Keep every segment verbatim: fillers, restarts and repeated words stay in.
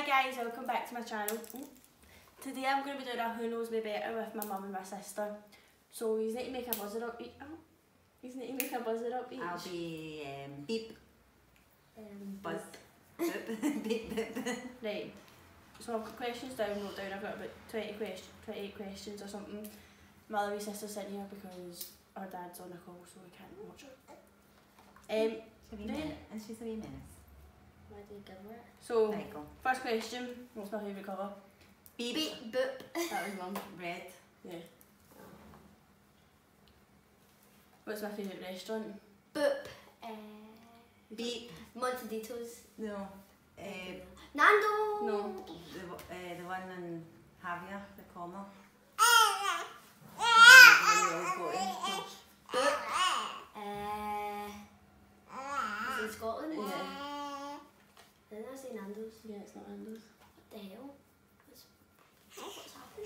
guys, welcome back to my channel. Today I'm going to be doing a Who Knows Me Better with my mum and my sister. So you need to make a buzzer up each. Oh, you need to make a buzzer up each. I'll be um, beep. Um, Buzz. Boop. Beep beep. Right. So I've got questions down, wrote down. I've got about twenty questions, twenty-eight questions or something. My other wee sister's sitting here because our dad's on a call, so we can't watch it. Um, She's a wee menace. And she's a wee menace. Why do you give her it? So, There you go. first question. What's my favourite colour? Beep. Beep, boop. That was mum. Red. Yeah. What's my favourite restaurant? Boop. Uh, Beep. Montaditos. No. Uh, Nando. No. the, uh, the one in Javier, the corner. Boop. Uh, is it in Scotland? Yeah. Didn't I say Nando's? Yeah, it's not Nando's. What the hell? What's, what's happening?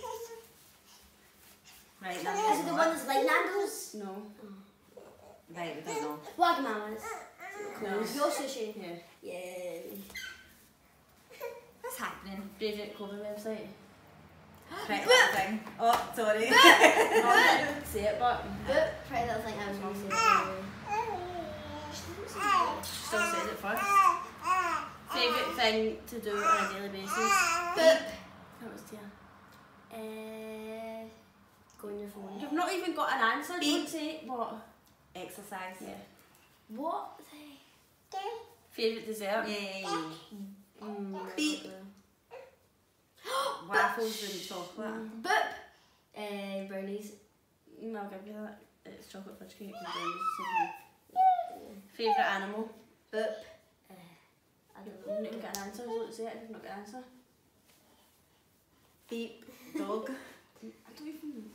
Right, now Is it the one that's like Nando's? No. Right, we don't know. Wagamama's. Close. Your sushi. Yeah. Yeah. What's happening? Favourite clothing website? Right, that thing. Oh, sorry. No, I didn't say it, but Boop. Pretty little thing I was going to say it anyway. still says it first. Favourite thing to do on a daily basis? Boop. That was Tia. Uh, go on your phone. You've not even got an answer, Beep. don't say what? Exercise. Yeah. What the? Favourite dessert? Yay. Mm. Beep. Waffles and chocolate. Boop. Uh, brownies. Mm, I'll give you that. It's chocolate fudge cake and brownies. Favourite animal? Boop. Uh, I don't You've know. not even got an answer, don't say it if you've not got an answer. Beep. Dog. I don't even...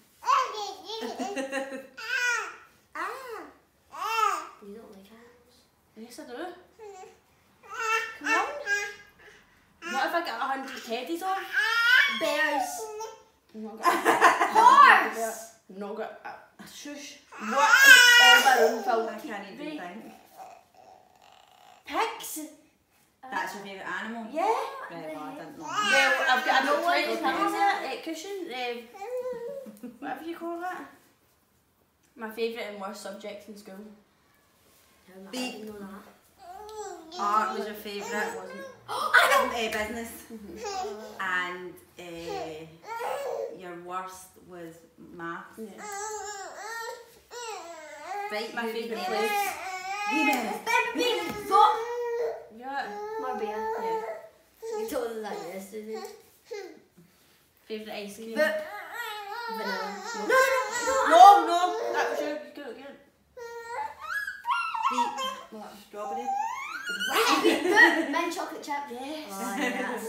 You don't like animals? Yes, I do. Come on. What if I get a hundred teddies on? Bears. I'm not got Horse. I'm not got a, a shush. What is all my room filled I with can't even T V? think. Pigs? That's your favourite animal? Yeah. Right, well, I didn't know. Well, I've got about twenty Okay. pillows there, uh, cushion, uh, whatever you call that. My favourite and worst subjects in school. I Beep. didn't know that. Art was your favourite. It wasn't. uh, business. And uh, your worst was math. Yeah. Right, My who favourite we place. met? We met. Beep. Boop. Yeah. Marbella. Yeah. You told us that yesterday. Favourite ice cream. Boop. Vanilla. No, no, no. That was your. You got it again. Beep. What? Strawberry. Beep. Boop. Mint chocolate chip. Yes. Oh, yes.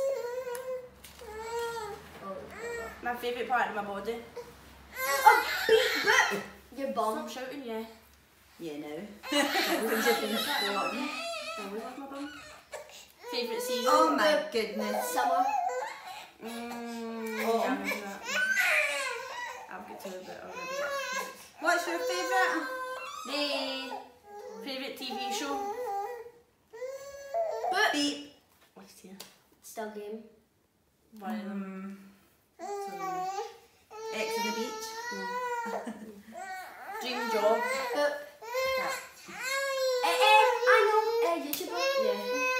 Oh. My favourite part of my body. Oh, beep. Boop. Your bum. Stop shouting, yeah. Yeah, no. I always love my bum. Favourite season? Oh my goodness. Summer. Mm, Oh. yeah, maybe that. I'll get to it a bit already. What's your favourite? The favourite T V show? Boop. Beep. What's here? Still game. One of them. Um, X on the beach. No. Dream job? Boop. Eh, eh, I know. Eh, YouTuber. Yeah.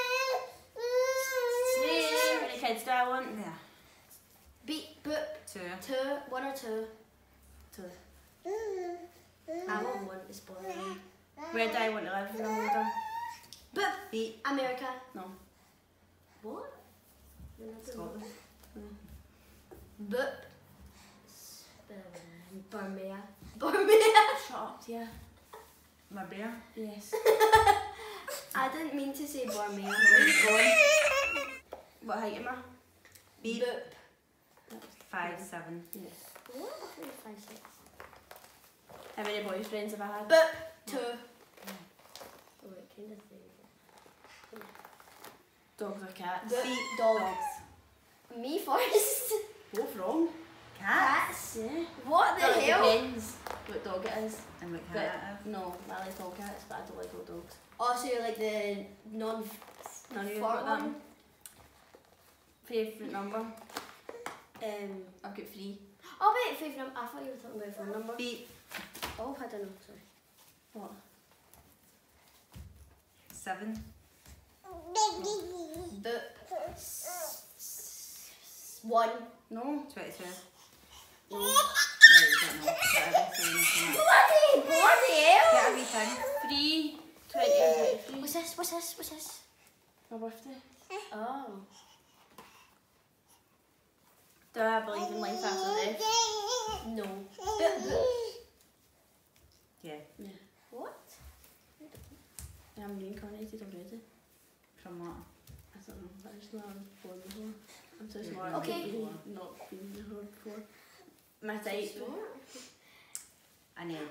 How many kids do I want? Yeah. Beep. Boop. Two. Two. One or two. Two. I want one. It's boring. Where do I want to live when I'm older? Boop. Beep. America. No. What? You're not doing Scotland. that. Boop. Burmia. Burmia. Shut up, yeah. My bear. Yes. I didn't mean to say Burmia. What height am I? Beep. Boop. Five, seven. Yes. What? Three, five, six. How many boyfriends have I had? Boop. Two. Oh, wait, kind of thing. Dogs or cats? Boop. Beep. Dogs. Me first. Both wrong. Cats. Yeah. What the Well, it hell? depends what dog it is. And what But cat it is. no, I like all cats, but I don't like all dogs. Oh, so you're like the non None of you fur got that? one? Favourite number? Um, I've got three. oh wait, favourite number. I thought you were talking about phone number. Beep. Oh, I don't know. Sorry. What? Seven. Boop. S- s- One. No. Twenty-two. No. No, you don't know. Whatever, so you know so much. Bloody, bloody hell! Get a wee thing. Three. Twenty and twenty-three. What's this? What's this? What's this? My birthday. Oh. Do I believe in life after death? No. Boop, boop. Yeah. Yeah. What? I'm reincarnated already. From what? I don't know. I just know I was born before. I'm so You're smart. born Okay. before. Not been here before. My type. An egg.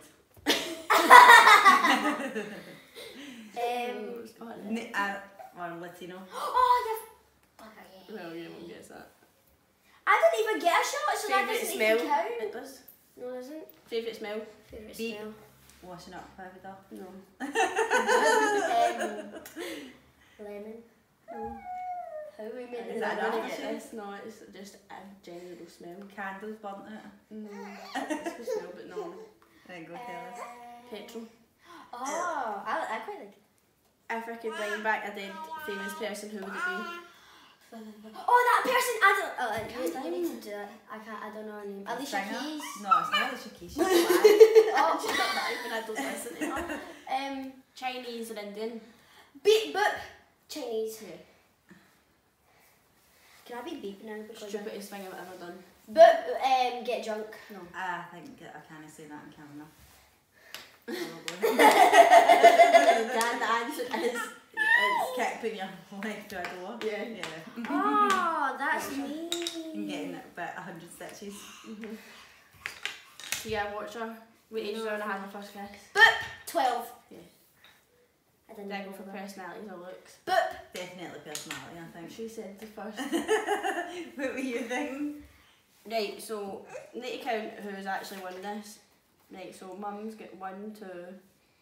Um. N- uh, or Latino. Oh, you. Well, you won't guess that. I didn't even get a shot, so that Favourite doesn't smell? even count. It does. No, it doesn't. Favourite smell? Favourite Beep. smell. Washing up every day. No. um, lemon. No. How we made Is the that I don't enough? get this. No, it's just a general smell. Candles burnt out. No. It's a smell, but no. There you go, tell us. Petrol. Oh, I, I quite like it. If I could bring back a dead famous person, who would it be? Oh, that person! I don't. Oh, you, you need to do it. I can't. I don't know her name. Alicia Singer? Keys. No, it's not Alicia Keys. She's black. Oh, she's not that even. I don't listen to her. Um, Chinese or Indian? Beep boop. Chinese. Yeah. Can I be beep now? Because Stupidest thing I've ever done. Boop. Um, get drunk. No. I think I can't say that in camera. Dan, the answer is. It's keeping your leg to a door. Yeah. Yeah. Oh, that's me. And getting about a hundred stitches. Mm-hmm. So yeah, watch her. What age did I have my first kiss? Boop. Twelve. Yeah. I didn't Did I know go for that. personalities or looks? Boop. Definitely personality, I think. She said the first. What were you thinking? Right, so need to count who's actually won this. Right, so mum's got one, two,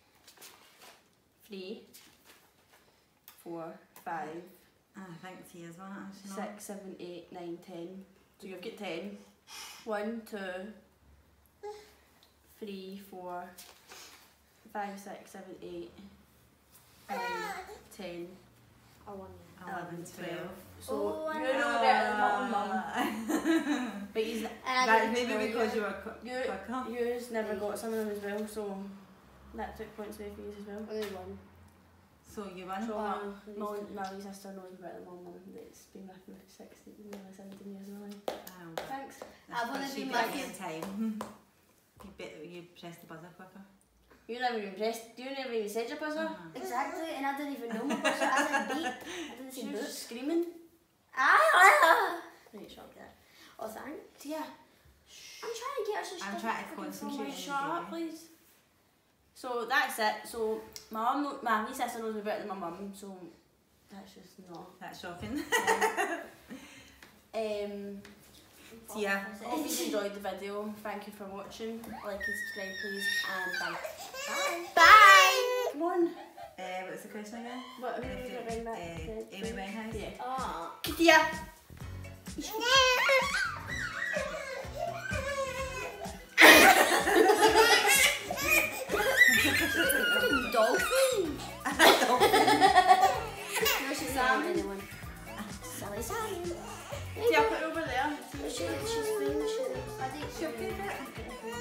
three, four, five, I think Tia's one actually. six, seven, eight, nine, ten. So you've got ten. One, two, three, four, five, six, seven, eight, nine, ten, I won. eleven, twelve. So Oh, you're no better than mum, mum. But he's, And I That's didn't maybe know because you. you were qu- you, quicker. yours never got some of them as well, so that took points away for you as well. Only one. So you won. So Oh, my, my, my wee sister knows about the mum that's been with me for sixteen, nearly seventeen years now. Oh, but Thanks. I've only she been beat with you you. in time. You bet you pressed the buzzer quicker. You never even pressed, you never even said your buzzer. Uh-huh. Exactly, and I didn't even know my buzzer. I said beep. I didn't say She was boop. just screaming. Ah! Right, shut up. Oh, thanks. Yeah. I'm trying to get her so she I'm doesn't trying to freaking concentrate. fall. Can you shut up, please? So that's it. So my mum, kno- my wee sister knows me better than my mum, so that's just not. That's shocking. Um, Tia. I hope you enjoyed the video. Thank you for watching. Like and subscribe, please, and bye. Bye. Bye! Come on. Uh, what's the question again? What are we If going it- to bring back? uh, the- Amy Winehouse? Yeah. Oh. Tia. Dolphin! No, she's not anyone. Sally Sally. Tia, put it over there. She, she's famous. She, I think She'll she, keep it.